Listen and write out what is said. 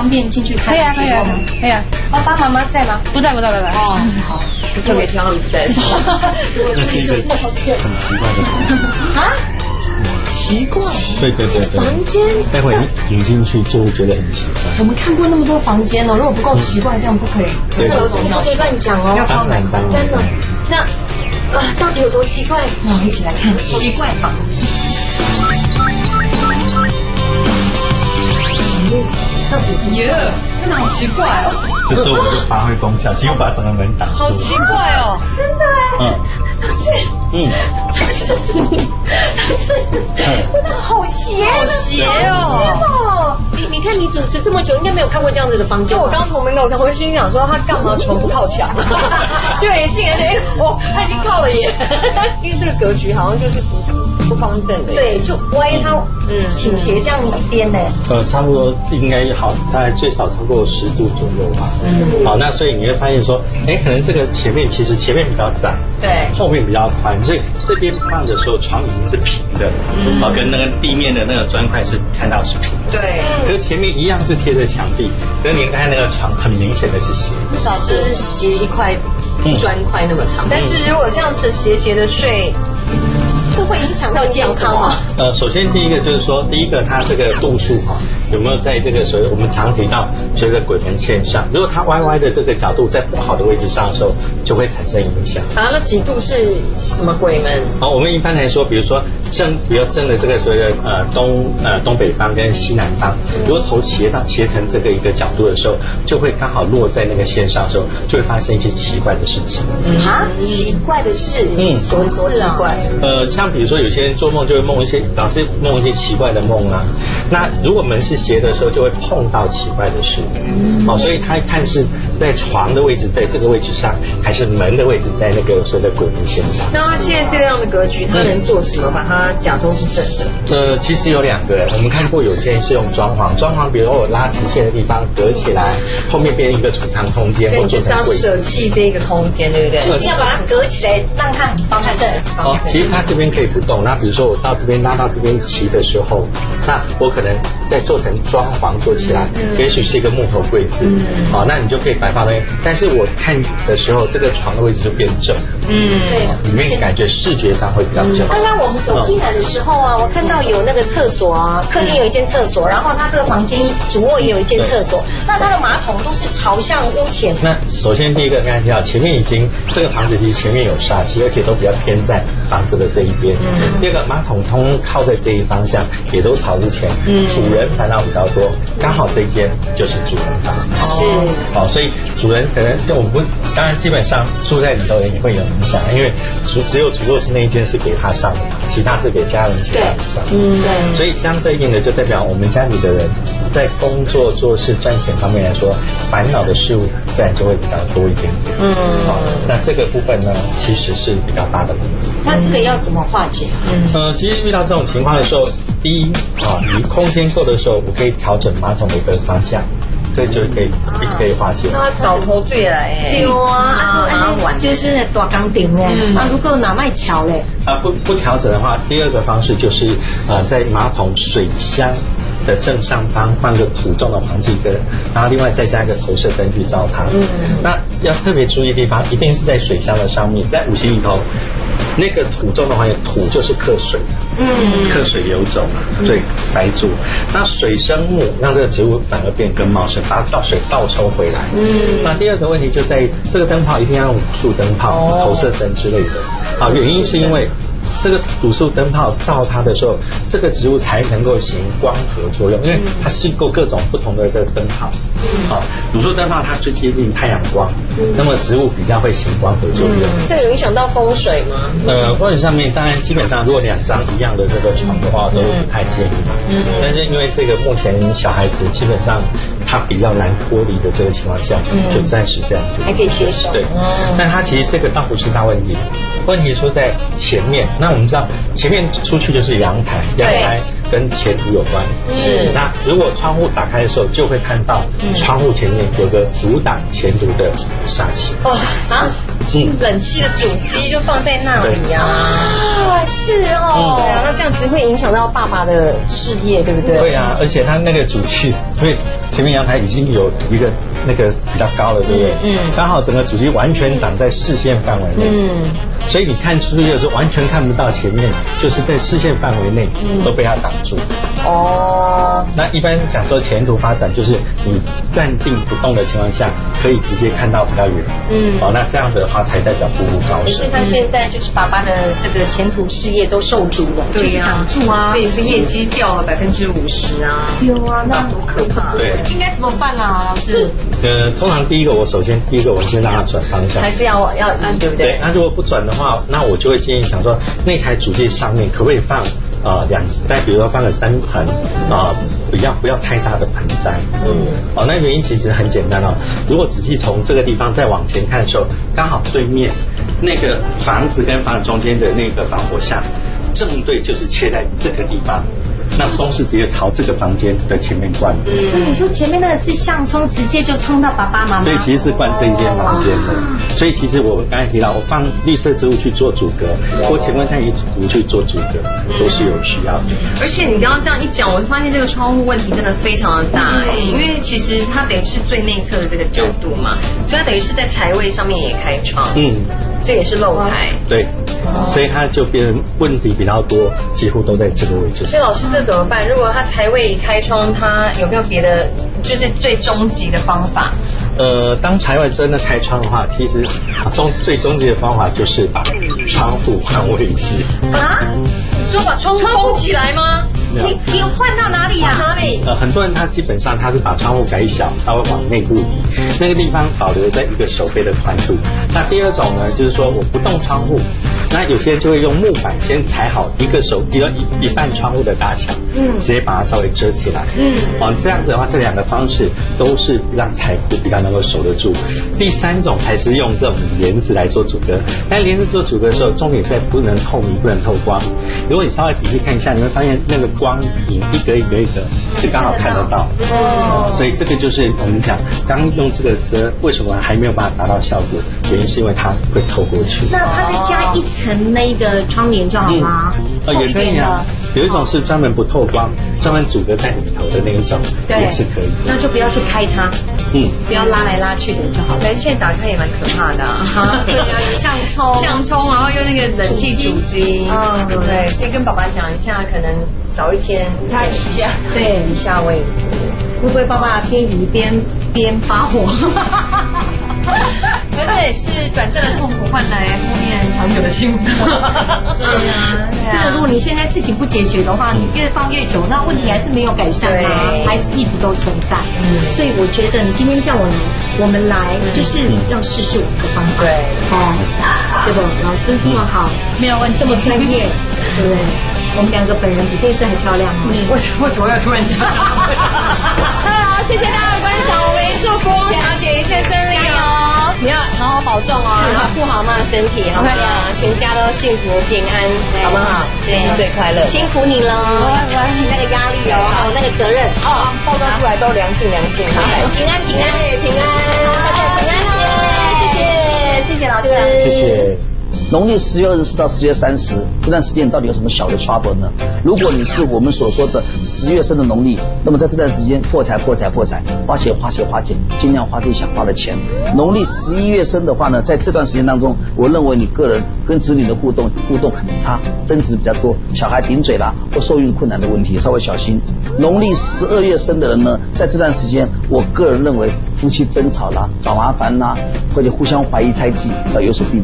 方便进去看？ 可以啊，可以啊，可以啊。 爸爸妈妈在吗？ 不在。 哦，好， 特别挑你不在。 这是一个很奇怪的房间啊。 奇怪， 对， 房间， 待会引进去就会觉得很奇怪。 我们看过那么多房间哦，如果不够奇怪，这样不可以。 对， 不可以乱讲哦。 当然， 真的。那到底有多奇怪？那我们一起来看奇怪房。 耶，真的好奇怪哦。 这时候我就发挥功效，几乎把整个门挡住。 好奇怪哦， 真的。真的好邪哦！你看你主持这么久，应该没有看过这样子的房间。就我刚从门口看，我心想说他干嘛床不靠墙？就一进来他已经靠了耶！因为这个格局好像就是不方正的。对，就歪它倾斜这样一边呢。 差不多应该好，大概最少超过10度左右吧。好，那所以你会发现说，可能这个前面比较窄，对，后面比较宽，所以这边放的时候床已经是平的，跟那个地面的那个砖块是看到是平的，对。可是前面一样是贴着墙壁，可是你看那个床很明显的是斜， 至少是斜一块砖块那么长。 但是如果这样子斜斜的睡，会影响到健康吗？ 首先第一个就是说，它这个度数有没有在这个所谓我们常提到所谓的鬼门线上？如果它歪歪的这个角度在不好的位置上的时候，就会产生影响。 那几度是什么鬼门？ 我们一般来说，比如说比较正的这个所谓的东北方跟西南方，如果头斜成这个一个角度的时候，就会刚好落在那个线上的时候，就会发生一些奇怪的事情。 奇怪的事，什么奇怪？ 像比如说有些人做梦就会老是梦一些奇怪的梦啊。那如果门是斜的时候，就会碰到奇怪的事。所以他看是在床的位置在这个位置上，还是门的位置在那个所谓的鬼门线上。 那他现在这样的格局，他能做什么？把它假装是正的？ 其实有2个，我们看过有些人是用装潢，比如说我拉直线的地方隔起来，后面变成一个储藏空间，或者就是要舍弃这个空间，对不对？一定要把它隔起来，让它很方正。 其实它这边可以不动。那比如说我到这边拉到这边齐的时候，那我可能再做成装潢做起来，也许是一个木头柜子，那你就可以摆放那边。但是我看的时候，这个床的位置就变正，对，里面感觉视觉上会比较正。 刚刚我们走进来的时候我看到有那个厕所客厅有一间厕所，然后他这个房间主卧也有一间厕所，那他的马桶都是朝向屋前。 那首先第一个刚才提到，前面已经这个房子其实前面有煞气，而且都比较偏在房子的这一边。第二个马桶通靠在这一方向，也都朝屋前。主人烦恼比较多，刚好这一间就是主人房。是。所以主人可能就我们当然基本上住在里头也会有影响，因为只有主卧室那一间是给他上的嘛，其他是给家人其他人上。对。所以相对应的就代表我们家里的人在工作做事赚钱方面来说，烦恼的事物自然就会比较多一点点。那这个部分呢，其实是比较大的问题。 那这个要怎么化解？ 其实遇到这种情况的时候，第一你空间够的时候，我可以调整马桶的一个方向，这就可以化解。 那找头罪来对就是大钢顶如果哪卖桥嘞？ 不调整的话，第二个方式就是在马桶水箱的正上方放个土重的黄继根，然后另外再加一个投射灯去照它。那要特别注意的地方，一定是在水箱的上面，在五行里头，那个土重的话，土就是克水，克水流走，所以塞住。那水生木，让这个植物反而变更茂盛，把水倒抽回来。那第二个问题就在于这个灯泡一定要用卤素灯泡、投射灯之类的。原因是因为这个卤素灯泡照它的时候，这个植物才能够行光合作用，因为它试过各种不同的灯泡。卤素灯泡它最接近太阳光，那么植物比较会行光合作用。 这个有影响到风水吗？ 风水上面当然基本上如果2张一样的这个床的话，都不太建议。但是因为这个目前小孩子基本上他比较难脱离的这个情况下，就暂时这样子， 还可以接受。 对，但他其实这个倒不是大问题，问题说在前面。那我们知道前面出去就是阳台， 跟前途有关。 是。 那如果窗户打开的时候，就会看到窗户前面有个阻挡前途的煞气。 哇冷气的主机就放在那里是哦。对啊，那这样子会影响到爸爸的事业，对不对？ 对啊，而且它那个主机，因为前面阳台已经有一个那个比较高了，对不对？刚好整个主机完全挡在视线范围内。所以你看出去的时候完全看不到前面，就是在视线范围内都被它挡住。那一般讲说前途发展，就是你站定不动的情况下，可以直接看到比较远。那这样的话才代表步步高升。 可是他现在就是爸爸的这个前途事业都受阻了， 对呀， 挡住啊， 所以是业绩掉了50%啊。 有啊，那多可怕！ 对， 应该怎么办啊，老师？ 通常第一个我先让他转方向， 还是要对不对？ 对，那如果不转的话，那我就会建议想说，那台主机上面可不可以放比如说放个3盆不要太大的盆栽。那原因其实很简单哦。如果仔细从这个地方再往前看的时候，刚好对面那个房子跟房子中间的那个防火巷，正对就是切在这个地方。那风是直接朝这个房间的前面灌的。 所以你说前面那个是相冲，直接就冲到爸爸妈妈。 对，其实是灌这一间房间的。所以其实我刚才提到，我放绿色植物去做阻隔，或乾坤菜图去做阻隔，都是有需要的。 而且你刚刚这样一讲，我就发现这个窗户问题真的非常的大因为其实它等于是最内侧的这个角度嘛，所以它等于是在财位上面也开窗。这也是漏财。 对，所以它就变成问题比较多，几乎都在这个位置。 所以老师这怎么办？如果他财位开窗，他有没有别的就是最终极的方法？ 当财位真的开窗的话，其实最终极的方法就是把窗户换位置。 你说把窗户封起来吗？ 你换到哪里呀？哪里？ 很多人他基本上他是把窗户改小，他会往内部移，那个地方保留在一个手背的宽度。那第二种呢，就是说我不动窗户，那有些人就会用木板先裁好一半窗户的大小，直接把它稍微遮起来。这样子的话，这2个方式都是让财库比较能够守得住。第3种才是用这种帘子来做阻隔，但帘子做阻隔的时候，重点在不能透明，不能透光。如果你稍微仔细看一下，你会发现那个光影一格一格一格是刚好看得到。所以这个就是我们讲刚用这个遮为什么还没有办法达到效果，原因是因为它会透过去。 那它再加一层那个窗帘就好吗？ 也可以啊。有一种是专门不透光，专门阻隔在里头的那一种，也是可以。 那就不要去开它，不要拉来拉去的就好。 门线打开也蛮可怕的对啊，有相冲， 然后又那个冷气主机，对，所以跟爸爸讲一下，可能早一天他移一下，对， 移下位置。 会不会爸爸边移边发火？ 可这也是短暂的痛苦换来后面长久的幸福。 对啊，如果你现在事情不解决的话，你越放越久，那问题还是没有改善啊，还是一直都存在。所以我觉得你今天叫我们来，就是要试试我的方法。对不？老师这么好，没有问题，这么专业，对不对？我们2个本人比电视还漂亮为什么要突然这样？ 好，谢谢大家的观赏，我们祝福小姐一切顺利哦！你要好好保重哦，然后顾好妈的身体，好不好？全家都幸福平安，好不好？这是最快乐。辛苦你了，我起那个压力哦，还有那个责任报告出来都良性。 好，平安，大家平安哦！谢谢老师， 谢谢。 农历10月24到10月30这段时间到底有什么小的 trouble 呢？如果你是我们所说的10月生的农历，那么在这段时间破财，花钱，尽量花自己想花的钱。农历11月生的话呢，在这段时间当中，我认为你个人跟子女的互动很差，争执比较多，小孩顶嘴啦或受孕困难的问题稍微小心。农历12月生的人呢，在这段时间，我个人认为夫妻争吵啦、找麻烦啦，或者互相怀疑猜忌要有所避免。